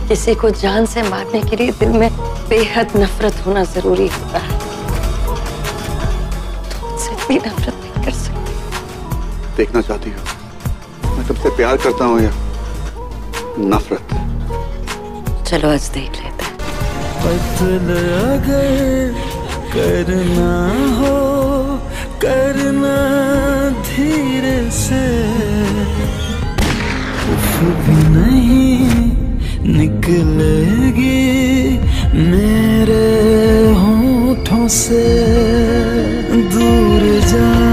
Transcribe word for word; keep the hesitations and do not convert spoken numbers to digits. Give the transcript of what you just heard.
किसी को जान से मारने के लिए दिल में बेहद नफरत होना जरूरी होता है। तुमसे भी नफरत नहीं कर सकती। देखना चाहती हो मैं तुमसे प्यार करता हूँ या नफरत? चलो आज देख लेते हैं। पतल अगर करना हो करना धीरे से, उफ भी नहीं निकलेगी मेरे होठों से। दूर जा